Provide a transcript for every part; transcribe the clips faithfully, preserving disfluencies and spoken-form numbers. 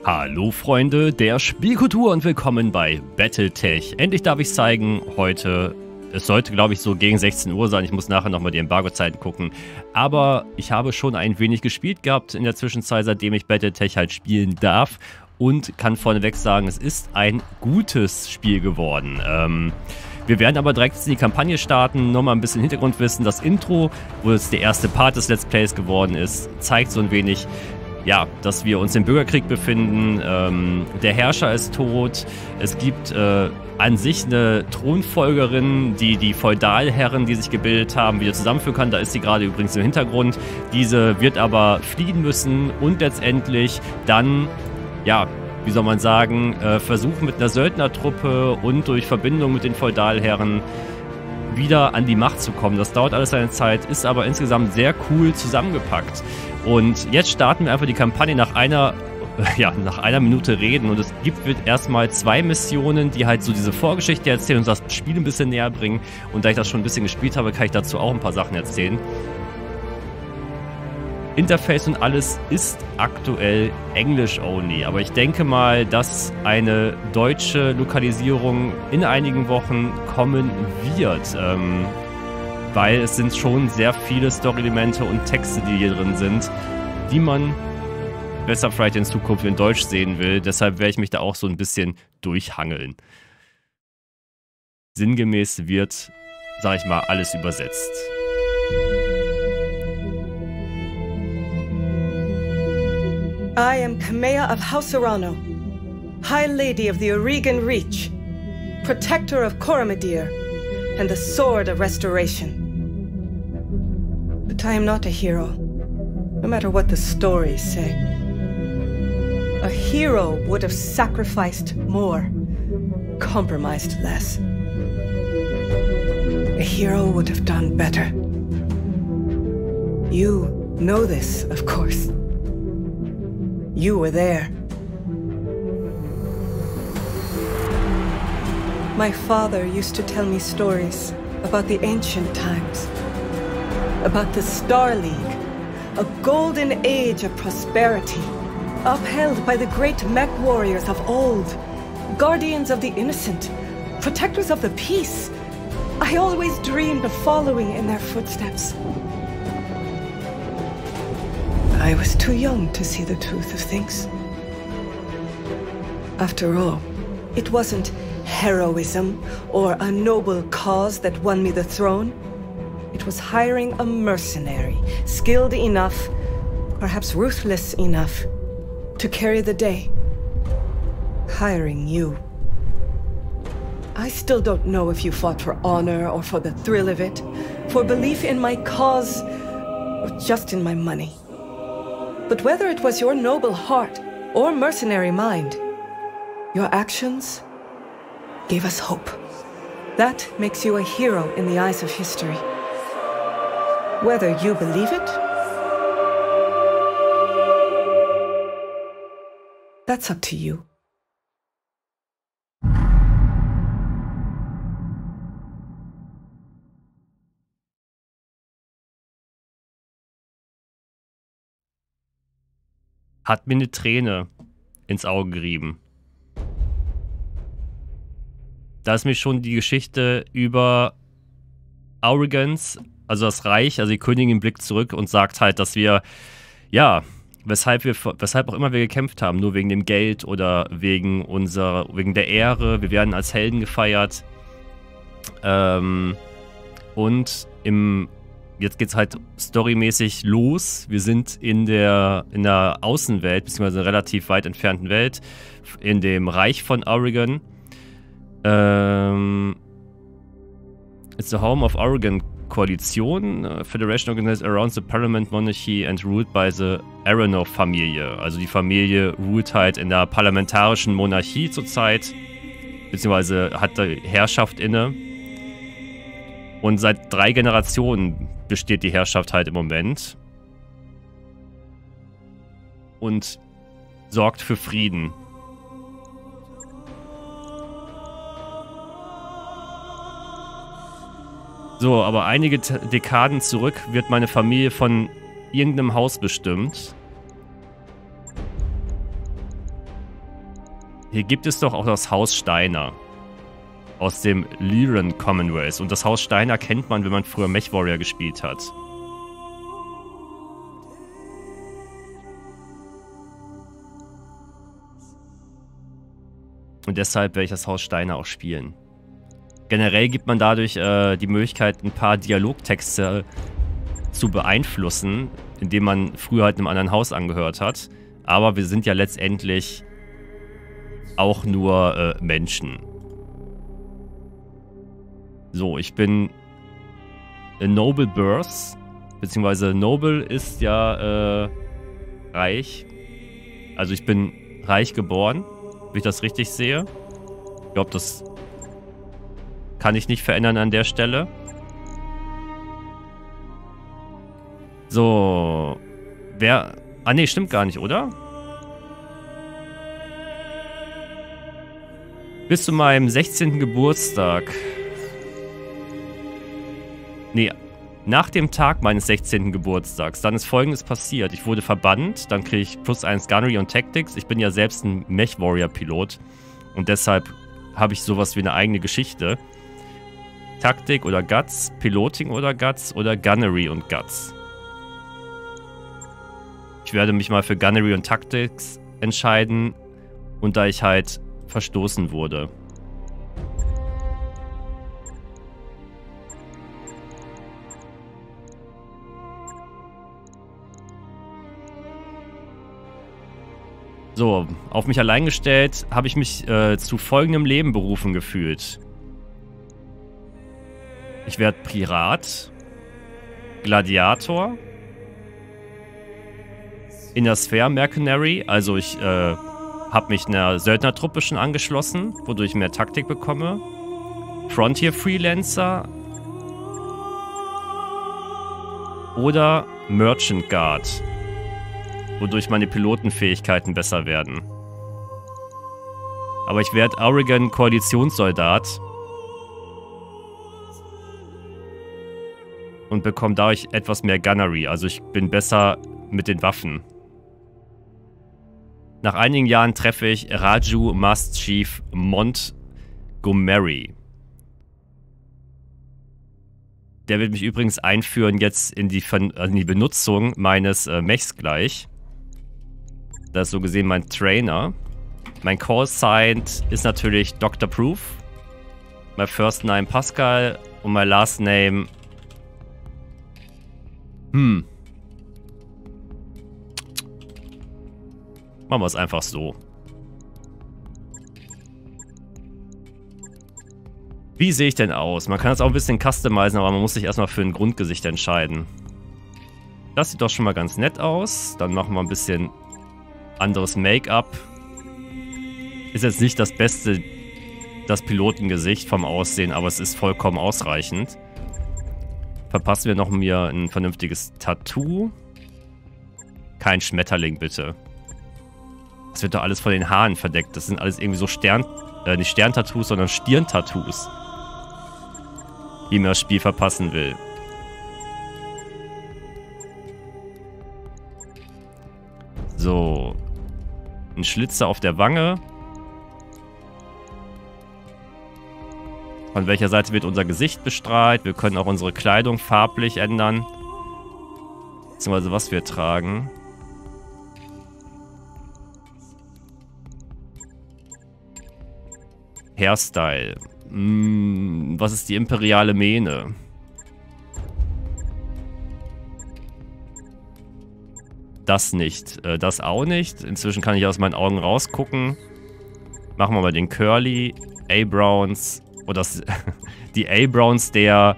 Hallo Freunde der Spielkultur und willkommen bei Battletech. Endlich darf ich es zeigen, heute, es sollte glaube ich so gegen sechzehn Uhr sein, ich muss nachher nochmal die Embargo-Zeiten gucken. Aber ich habe schon ein wenig gespielt gehabt in der Zwischenzeit, seitdem ich Battletech halt spielen darf. Und kann vorneweg sagen, es ist ein gutes Spiel geworden. Ähm, wir werden aber direkt in die Kampagne starten, nochmal ein bisschen Hintergrundwissen. Das Intro, wo es der erste Part des Let's Plays geworden ist, zeigt so ein wenig, ja, dass wir uns im Bürgerkrieg befinden. Ähm, der Herrscher ist tot. Es gibt äh, an sich eine Thronfolgerin, die die Feudalherren, die sich gebildet haben, wieder zusammenführen kann. Da ist sie gerade übrigens im Hintergrund. Diese wird aber fliehen müssen und letztendlich dann, ja, wie soll man sagen, äh, versuchen mit einer Söldnertruppe und durch Verbindung mit den Feudalherren wieder an die Macht zu kommen. Das dauert alles seine Zeit, ist aber insgesamt sehr cool zusammengepackt. Und jetzt starten wir einfach die Kampagne nach einer, ja, nach einer Minute reden. Und es gibt wird erstmal zwei Missionen, die halt so diese Vorgeschichte erzählen und das Spiel ein bisschen näher bringen. Und da ich das schon ein bisschen gespielt habe, kann ich dazu auch ein paar Sachen erzählen. Interface und alles ist aktuell English-only, aber ich denke mal, dass eine deutsche Lokalisierung in einigen Wochen kommen wird, ähm, weil es sind schon sehr viele Story-Elemente und Texte, die hier drin sind, die man besser vielleicht in Zukunft in Deutsch sehen will. Deshalb werde ich mich da auch so ein bisschen durchhangeln. Sinngemäß wird, sag ich mal, alles übersetzt. I am Kamea of House Arano, High Lady of the Oregon Reach, Protector of Coromedir, and the Sword of Restoration. But I am not a hero, no matter what the stories say. A hero would have sacrificed more, compromised less. A hero would have done better. You know this, of course. You were there. My father used to tell me stories about the ancient times, about the Star League, a golden age of prosperity, upheld by the great mech warriors of old, guardians of the innocent, protectors of the peace. I always dreamed of following in their footsteps. I was too young to see the truth of things. After all, it wasn't heroism or a noble cause that won me the throne. It was hiring a mercenary, skilled enough, perhaps ruthless enough, to carry the day. Hiring you. I still don't know if you fought for honor or for the thrill of it, for belief in my cause, or just in my money. But whether it was your noble heart or mercenary mind, your actions gave us hope. That makes you a hero in the eyes of history. Whether you believe it, that's up to you. Hat mir eine Träne ins Auge gerieben. Da ist mir schon die Geschichte über Arrogance, also das Reich, also die Königin blickt zurück und sagt halt, dass wir, ja, weshalb wir, weshalb auch immer wir gekämpft haben, nur wegen dem Geld oder wegen unserer, wegen der Ehre, wir werden als Helden gefeiert. Ähm, und im Jetzt geht's halt storymäßig los. Wir sind in der, in der Außenwelt, beziehungsweise einer relativ weit entfernten Welt, in dem Reich von Oregon. Ähm, it's the home of Oregon Koalition, uh, Federation organized around the Parliament Monarchy and ruled by the Aronoff-Familie. Also die Familie ruht halt in der parlamentarischen Monarchie zurzeit, beziehungsweise hat die Herrschaft inne. Und seit drei Generationen besteht die Herrschaft halt im Moment. Und sorgt für Frieden. So, aber einige Dekaden zurück wird meine Familie von irgendeinem Haus bestimmt. Hier gibt es doch auch das Haus Steiner. Aus dem Lyran Commonwealth. Und das Haus Steiner kennt man, wenn man früher MechWarrior gespielt hat. Und deshalb werde ich das Haus Steiner auch spielen. Generell gibt man dadurch äh, die Möglichkeit, ein paar Dialogtexte zu beeinflussen, indem man früher halt einem anderen Haus angehört hat. Aber wir sind ja letztendlich auch nur äh, Menschen. So, ich bin a Noble Birth, beziehungsweise Noble ist ja äh, reich. Also ich bin reich geboren, wenn ich das richtig sehe. Ich glaube, das kann ich nicht verändern an der Stelle. So, wer... Ah ne, stimmt gar nicht, oder? Bis zu meinem sechzehnten Geburtstag... Nee, nach dem Tag meines sechzehnten Geburtstags, dann ist Folgendes passiert. Ich wurde verbannt, dann kriege ich plus eins Gunnery und Tactics. Ich bin ja selbst ein MechWarrior-Pilot und deshalb habe ich sowas wie eine eigene Geschichte. Taktik oder Guts, Piloting oder Guts oder Gunnery und Guts. Ich werde mich mal für Gunnery und Tactics entscheiden und da ich halt verstoßen wurde. So, auf mich allein gestellt, habe ich mich äh, zu folgendem Leben berufen gefühlt. Ich werde Pirat, Gladiator, in der Sphere Mercenary, also ich äh, habe mich einer Söldnertruppe schon angeschlossen, wodurch ich mehr Taktik bekomme. Frontier Freelancer oder Merchant Guard, wodurch meine Pilotenfähigkeiten besser werden. Aber ich werde Oregon Koalitionssoldat und bekomme dadurch etwas mehr Gunnery. Also ich bin besser mit den Waffen. Nach einigen Jahren treffe ich Raju Master Chief Montgomery. Der wird mich übrigens einführen jetzt in die, in die Benutzung meines äh, Mechs gleich. Das ist so gesehen mein Trainer. Mein Call Sign ist natürlich Doktor Proof. My first name Pascal und my last name... Hm. Machen wir es einfach so. Wie sehe ich denn aus? Man kann das auch ein bisschen customizen, aber man muss sich erstmal für ein Grundgesicht entscheiden. Das sieht doch schon mal ganz nett aus. Dann machen wir ein bisschen anderes Make-up. Ist jetzt nicht das beste, das Pilotengesicht vom Aussehen, aber es ist vollkommen ausreichend. Verpassen wir noch mir ein vernünftiges Tattoo. Kein Schmetterling, bitte. Das wird doch alles von den Haaren verdeckt. Das sind alles irgendwie so Stern... Äh, nicht Stern-Tattoos, sondern Stirn-Tattoos. Die mir das Spiel verpassen will. So. Ein Schlitzer auf der Wange. Von welcher Seite wird unser Gesicht bestrahlt? Wir können auch unsere Kleidung farblich ändern. Beziehungsweise was wir tragen. Hairstyle. Hm, was ist die imperiale Mähne? Das nicht. Äh, das auch nicht. Inzwischen kann ich aus meinen Augen rausgucken. Machen wir mal den Curly. A-Browns. Oder das, die A-Browns der,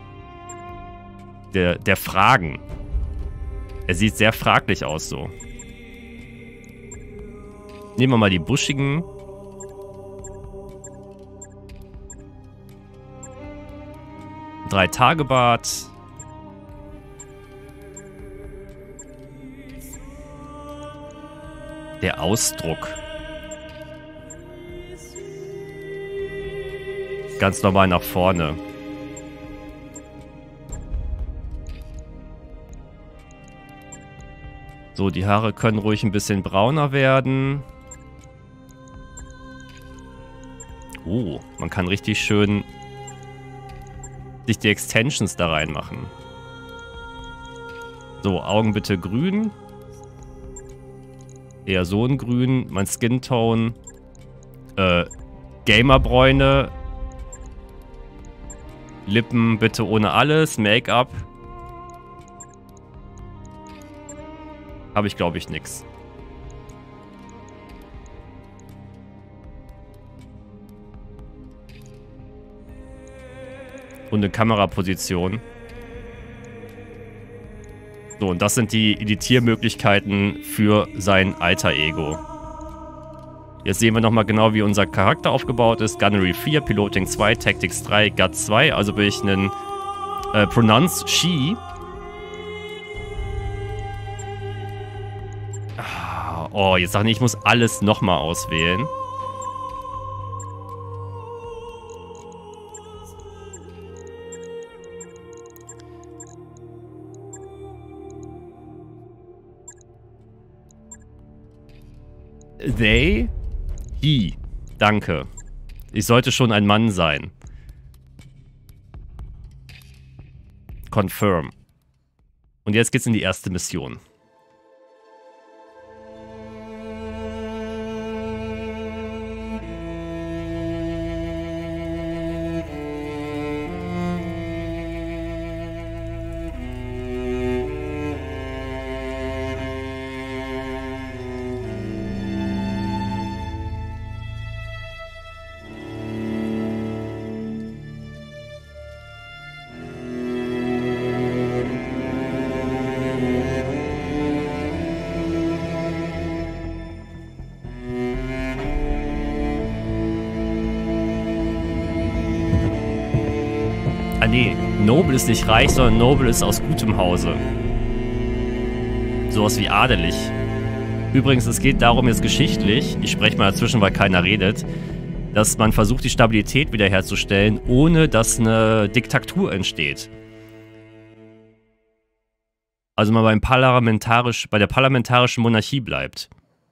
der, der Fragen. Er sieht sehr fraglich aus so. Nehmen wir mal die buschigen. Drei-Tage-Bart. Der Ausdruck. Ganz normal nach vorne. So, die Haare können ruhig ein bisschen brauner werden. Oh, man kann richtig schön sich die Extensions da reinmachen. So, Augen bitte grün. Eher so ein Grün. Mein Skin-Tone. Äh, Gamerbräune. Lippen bitte ohne alles. Make-up. Habe ich, glaube ich, nix. Und eine Kameraposition. So, und das sind die Editiermöglichkeiten für sein Alter Ego. Jetzt sehen wir nochmal genau, wie unser Charakter aufgebaut ist. Gunnery vier, Piloting zwei, Tactics drei, Guts zwei. Also bin ich ein äh, Pronounce She. Ah, oh, jetzt sag nicht, ich muss alles nochmal auswählen. They, he. Danke. Ich sollte schon ein Mann sein. Confirm. Und jetzt geht's in die erste Mission. Ah nee, Noble ist nicht reich, sondern Noble ist aus gutem Hause. Sowas wie adelig. Übrigens, es geht darum jetzt geschichtlich, ich spreche mal dazwischen, weil keiner redet, dass man versucht, die Stabilität wiederherzustellen, ohne dass eine Diktatur entsteht. Also man beim parlamentarisch, bei der parlamentarischen Monarchie bleibt.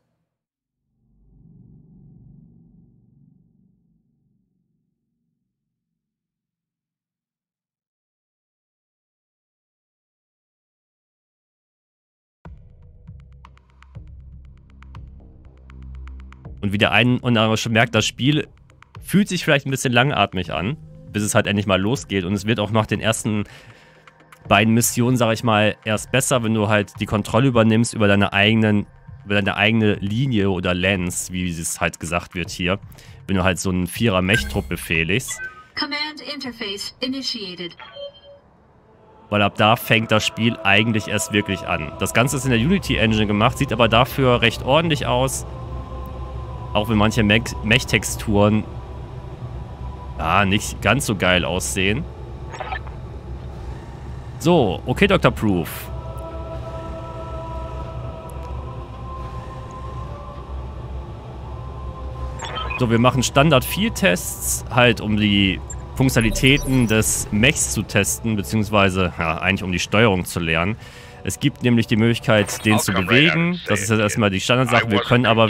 Und wie der ein und andere schon merkt, das Spiel fühlt sich vielleicht ein bisschen langatmig an, bis es halt endlich mal losgeht. Und es wird auch nach den ersten beiden Missionen, sag ich mal, erst besser, wenn du halt die Kontrolle übernimmst über deine eigenen, über deine eigene Linie oder Lens, wie es halt gesagt wird hier. Wenn du halt so einen Vierer-Mech-Trupp befehligst. Command Interface initiated. Weil ab da fängt das Spiel eigentlich erst wirklich an. Das Ganze ist in der Unity Engine gemacht, sieht aber dafür recht ordentlich aus. Auch wenn manche Mech-Texturen ja, nicht ganz so geil aussehen. So, okay, Doktor Proof. So, wir machen Standard-Field-Tests, halt um die Funktionalitäten des Mechs zu testen, beziehungsweise ja, eigentlich um die Steuerung zu lernen. Es gibt nämlich die Möglichkeit, den zu bewegen. Das ist jetzt erstmal die Standardsache. Wir können aber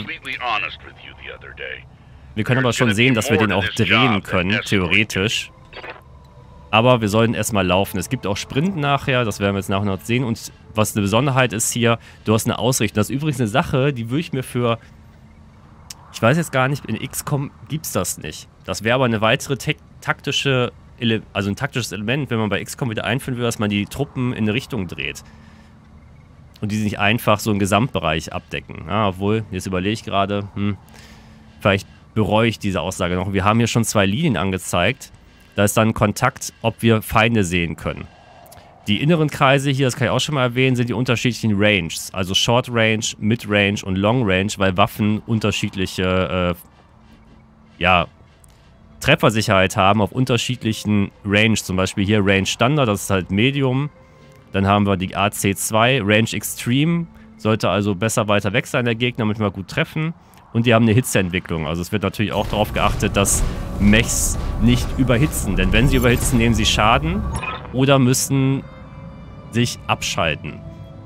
wir können aber schon sehen, dass wir den auch drehen können, theoretisch. Aber wir sollten erstmal laufen. Es gibt auch Sprint nachher, das werden wir jetzt nachher noch sehen. Und was eine Besonderheit ist hier, du hast eine Ausrichtung. Das ist übrigens eine Sache, die würde ich mir für... Ich weiß jetzt gar nicht, in X COM gibt es das nicht. Das wäre aber eine weitere taktische, Ele also ein taktisches Element, wenn man bei X COM wieder einführen würde, dass man die Truppen in eine Richtung dreht. Und die nicht einfach so einen Gesamtbereich abdecken. Ja, obwohl, jetzt überlege ich gerade, hm, vielleicht bereue ich diese Aussage noch. Wir haben hier schon zwei Linien angezeigt. Da ist dann Kontakt, ob wir Feinde sehen können. Die inneren Kreise hier, das kann ich auch schon mal erwähnen, sind die unterschiedlichen Ranges. Also Short Range, Mid Range und Long Range, weil Waffen unterschiedliche äh, ja, Treffersicherheit haben auf unterschiedlichen Range. Zum Beispiel hier Range Standard, das ist halt Medium. Dann haben wir die A C zwei, Range Extreme, sollte also besser weiter weg sein, der Gegner, damit wir gut treffen. Und die haben eine Hitzeentwicklung. Also es wird natürlich auch darauf geachtet, dass Mechs nicht überhitzen. Denn wenn sie überhitzen, nehmen sie Schaden oder müssen sich abschalten.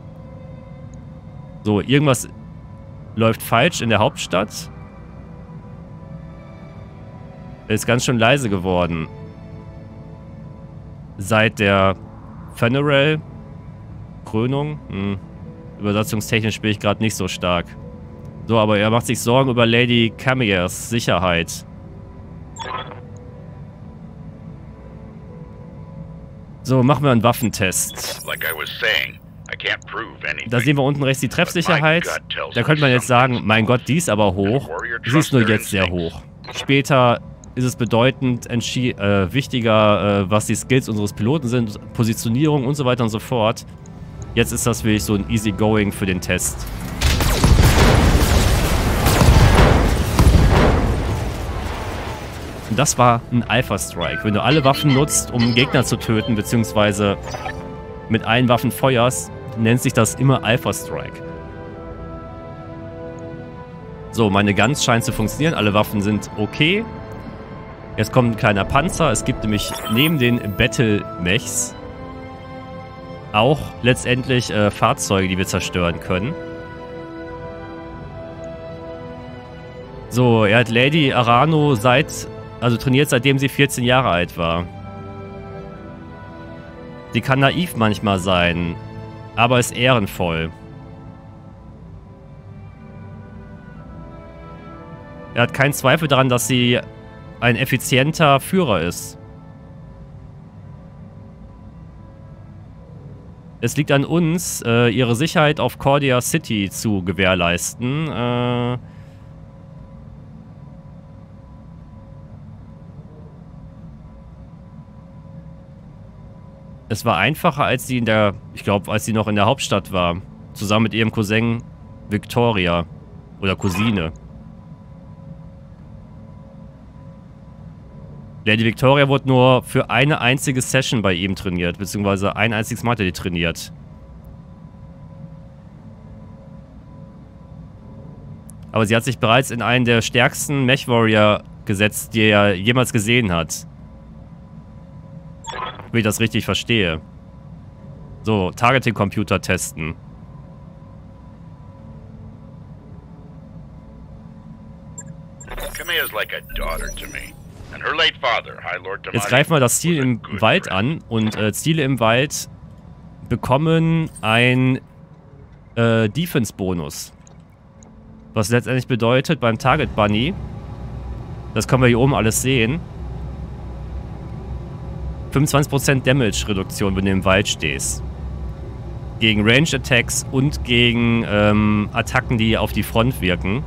So, irgendwas läuft falsch in der Hauptstadt. Ist ganz schön leise geworden. Seit der Funeral Krönung. Hm. Übersetzungstechnisch bin ich gerade nicht so stark. So, aber er macht sich Sorgen über Lady Camiers Sicherheit. So, machen wir einen Waffentest. Da sehen wir unten rechts die Treffsicherheit. Da könnte man jetzt sagen, mein Gott, die ist aber hoch. Sie ist nur jetzt sehr hoch. Später ist es bedeutend äh, wichtiger, äh, was die Skills unseres Piloten sind, Positionierung und so weiter und so fort. Jetzt ist das wirklich so ein Easygoing für den Test. Und das war ein Alpha Strike. Wenn du alle Waffen nutzt, um einen Gegner zu töten, beziehungsweise mit allen Waffen feuerst, nennt sich das immer Alpha Strike. So, meine Guns scheint zu funktionieren. Alle Waffen sind okay. Jetzt kommt ein kleiner Panzer. Es gibt nämlich neben den Battle-Mechs auch letztendlich äh, Fahrzeuge, die wir zerstören können. So, er hat Lady Arano seit, also trainiert, seitdem sie vierzehn Jahre alt war. Sie kann naiv manchmal sein, aber ist ehrenvoll. Er hat keinen Zweifel daran, dass sie ein effizienter Führer ist. Es liegt an uns, äh, ihre Sicherheit auf Cordia City zu gewährleisten. Äh... Es war einfacher, als sie in der, ich glaube, als sie noch in der Hauptstadt war. Zusammen mit ihrem Cousin Victoria. Oder Cousine. Lady Victoria wurde nur für eine einzige Session bei ihm trainiert, beziehungsweise ein einziges Mal hat er die trainiert. Aber sie hat sich bereits in einen der stärksten Mech-Warrior gesetzt, die er jemals gesehen hat. Wenn ich das richtig verstehe. So, Targeting-Computer testen. Camilla is like a daughter to me. Jetzt greifen wir das Ziel im Wald an und äh, Ziele im Wald bekommen ein äh, Defense-Bonus. Was letztendlich bedeutet, beim Target Bunny, das können wir hier oben alles sehen, fünfundzwanzig Prozent Damage-Reduktion, wenn du im Wald stehst. Gegen Range-Attacks und gegen ähm, Attacken, die auf die Front wirken.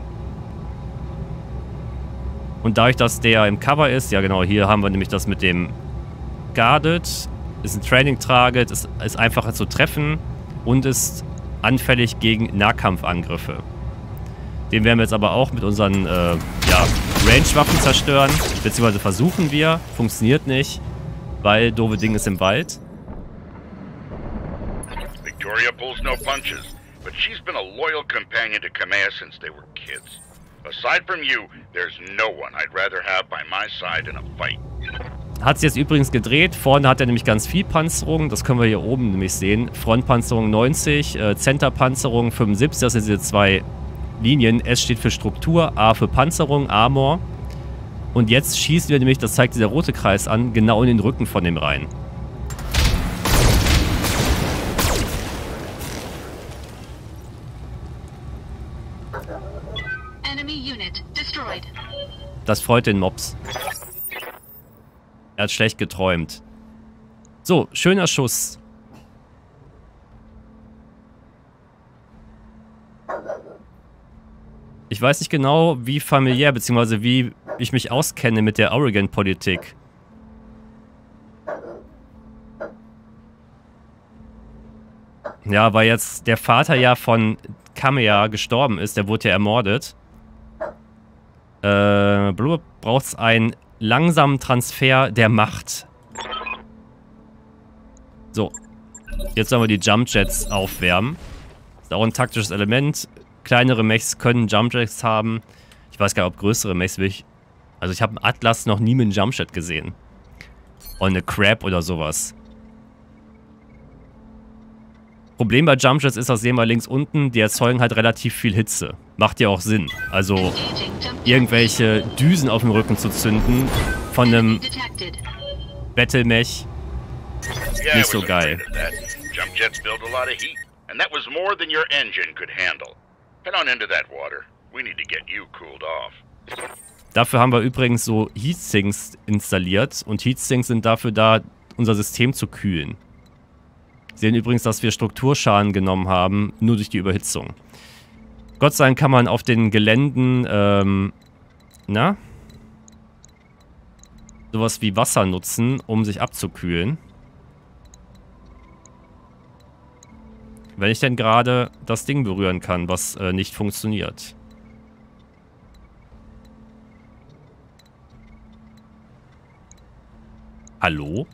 Und dadurch, dass der im Cover ist, ja genau, hier haben wir nämlich das mit dem Guarded, ist ein Training-Target, ist, ist einfacher zu treffen und ist anfällig gegen Nahkampfangriffe. Den werden wir jetzt aber auch mit unseren äh, ja, Range-Waffen zerstören, beziehungsweise versuchen wir, funktioniert nicht, weil doofe Ding ist im Wald. Victoria pulls no punches, but she's been a loyal companion to Camilla since they were kids. Aside from you, there's no one I'd rather have by my side in a fight. Hat sie jetzt übrigens gedreht. Vorne hat er nämlich ganz viel Panzerung. Das können wir hier oben nämlich sehen. Frontpanzerung neunzig, äh, Centerpanzerung fünfundsiebzig. Das sind diese zwei Linien. S steht für Struktur, A für Panzerung, Armor. Und jetzt schießen wir nämlich, das zeigt dieser rote Kreis an, genau in den Rücken von dem rein. Das freut den Mobs. Er hat schlecht geträumt. So, schöner Schuss. Ich weiß nicht genau, wie familiär, beziehungsweise wie ich mich auskenne mit der Oregon-Politik. Ja, weil jetzt der Vater ja von Camilla gestorben ist, der wurde ja ermordet. Äh, braucht es einen langsamen Transfer der Macht. So. Jetzt sollen wir die Jumpjets aufwärmen. Ist auch ein taktisches Element. Kleinere Mechs können Jumpjets haben. Ich weiß gar nicht, ob größere Mechs will ich... Also ich habe einen Atlas noch nie mit einem Jumpjet gesehen. Oder eine Crab oder sowas. Problem bei Jumpjets ist, das sehen wir links unten, die erzeugen halt relativ viel Hitze. Macht ja auch Sinn. Also irgendwelche Düsen auf dem Rücken zu zünden von einem Battle-Mech, nicht so geil. Jumpjets build a lot of heat, and that was more than your engine could handle. Head on into that water. We need to get you cooled off. Dafür haben wir übrigens so Heatsinks installiert und Heatsinks sind dafür da, unser System zu kühlen. Sie sehen übrigens, dass wir Strukturschaden genommen haben, nur durch die Überhitzung. Gott sei Dank kann man auf den Geländen, ähm, na? Sowas wie Wasser nutzen, um sich abzukühlen. Wenn ich denn gerade das Ding berühren kann, was äh, nicht funktioniert. Hallo?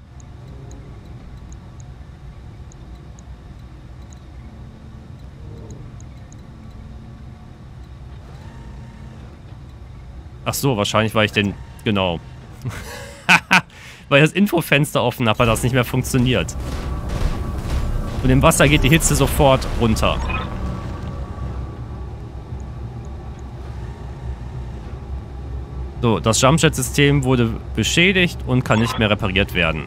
Ach so, wahrscheinlich, weil ich den... Genau. Weil ich das Infofenster offen habe, hat das nicht mehr funktioniert. Und im Wasser geht die Hitze sofort runter. So, das Jumpjet-System wurde beschädigt und kann nicht mehr repariert werden.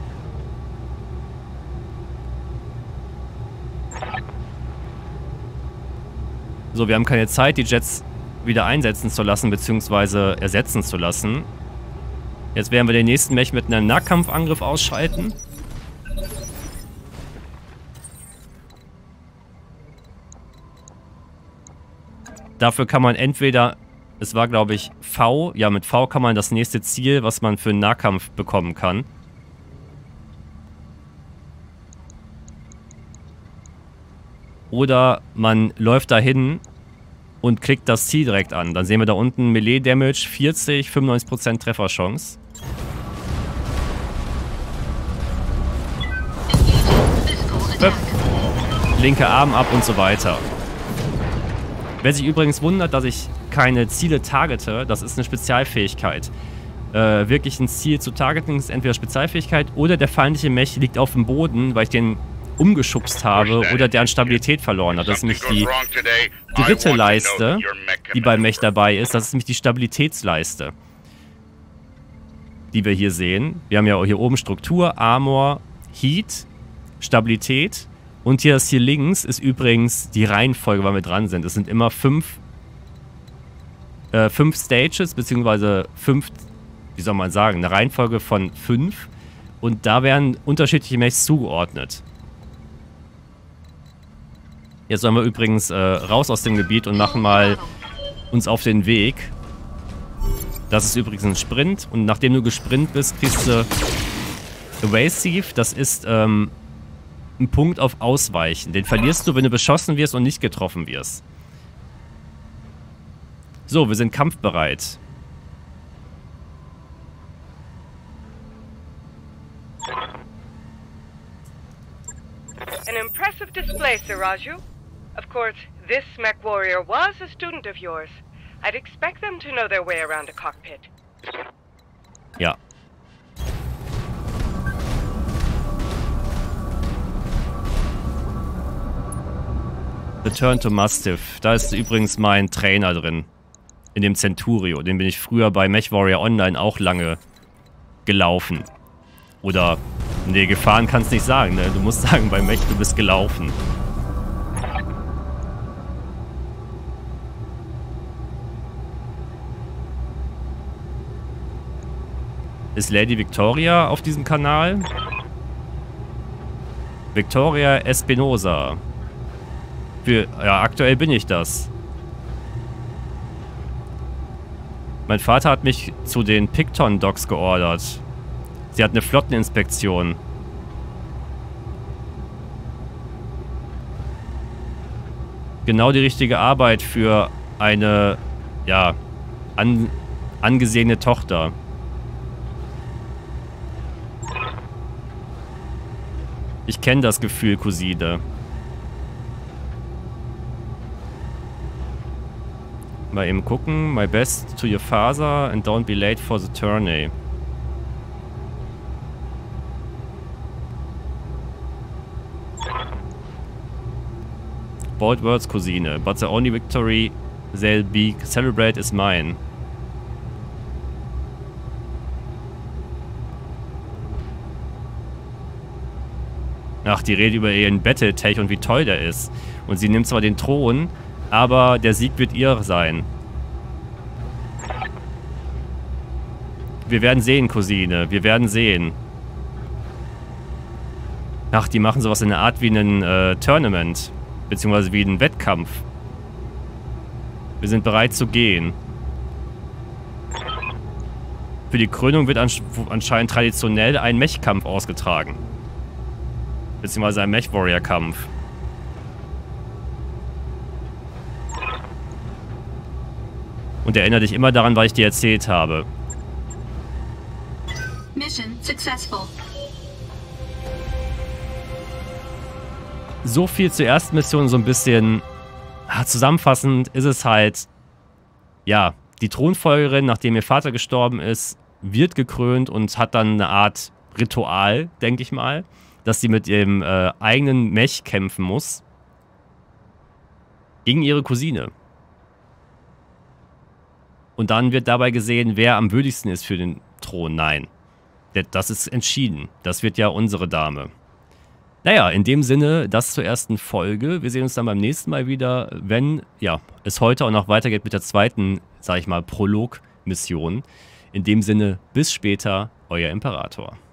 So, wir haben keine Zeit, die Jets wieder einsetzen zu lassen, beziehungsweise ersetzen zu lassen. Jetzt werden wir den nächsten Mech mit einem Nahkampfangriff ausschalten. Dafür kann man entweder, es war glaube ich V, ja mit V kann man das nächste Ziel, was man für einen Nahkampf bekommen kann. Oder man läuft dahin und klickt das Ziel direkt an. Dann sehen wir da unten Melee Damage vierzig, fünfundneunzig Prozent Trefferchance. Höp. Linke Arm ab und so weiter. Wer sich übrigens wundert, dass ich keine Ziele targete, das ist eine Spezialfähigkeit. Äh, wirklich ein Ziel zu targeten ist entweder Spezialfähigkeit oder der feindliche Mech liegt auf dem Boden, weil ich den umgeschubst habe oder der an Stabilität verloren hat. Das ist nämlich die dritte Leiste, die beim Mech dabei ist. Das ist nämlich die Stabilitätsleiste, die wir hier sehen. Wir haben ja auch hier oben Struktur, Armor, Heat, Stabilität. Und hier das hier links ist übrigens die Reihenfolge, weil wir dran sind. Es sind immer fünf, äh, fünf Stages, beziehungsweise fünf, wie soll man sagen, eine Reihenfolge von fünf. Und da werden unterschiedliche Mechs zugeordnet. Jetzt sollen wir übrigens äh, raus aus dem Gebiet und machen mal uns auf den Weg. Das ist übrigens ein Sprint. Und nachdem du gesprintet bist, kriegst du Evasive. Das ist ähm, ein Punkt auf Ausweichen. Den verlierst du, wenn du beschossen wirst und nicht getroffen wirst. So, wir sind kampfbereit. An impressive display, Sir Raju. Of course, this mech warrior was a student of yours. I'd expect them to know their way around a cockpit. Ja. Return to Mastiff. Da ist übrigens mein Trainer drin. In dem Centurio. Den bin ich früher bei MechWarrior Online auch lange gelaufen. Oder, nee, gefahren kannst nicht sagen, ne? Du musst sagen, bei Mech, du bist gelaufen. Ist Lady Victoria auf diesem Kanal? Victoria Espinosa. Für, ja, aktuell bin ich das. Mein Vater hat mich zu den Picton Dogs geordert. Sie hat eine Flotteninspektion. Genau die richtige Arbeit für eine, ja, an, angesehene Tochter. Ich kenne das Gefühl, Cousine. Mal eben gucken. My best to your father and don't be late for the tourney. Bold words, Cousine. But the only victory they'll be celebrate is mine. Ach, die redet über ihren Battletech und wie toll der ist. Und sie nimmt zwar den Thron, aber der Sieg wird ihr sein. Wir werden sehen, Cousine. Wir werden sehen. Ach, die machen sowas in der Art wie ein äh, Tournament. Beziehungsweise wie einen Wettkampf. Wir sind bereit zu gehen. Für die Krönung wird ansch anscheinend traditionell ein Mechkampf ausgetragen. Beziehungsweise ein Mech-Warrior-Kampf. Und erinnere dich immer daran, was ich dir erzählt habe. Mission successful. So viel zur ersten Mission, so ein bisschen ah, zusammenfassend ist es halt, ja, die Thronfolgerin, nachdem ihr Vater gestorben ist, wird gekrönt und hat dann eine Art Ritual, denke ich mal, dass sie mit ihrem äh, eigenen Mech kämpfen muss. Gegen ihre Cousine. Und dann wird dabei gesehen, wer am würdigsten ist für den Thron. Nein. Das ist entschieden. Das wird ja unsere Dame. Naja, in dem Sinne, das zur ersten Folge. Wir sehen uns dann beim nächsten Mal wieder, wenn ja, es heute auch noch weitergeht mit der zweiten, sag ich mal, Prolog-Mission. In dem Sinne, bis später, euer Imperator.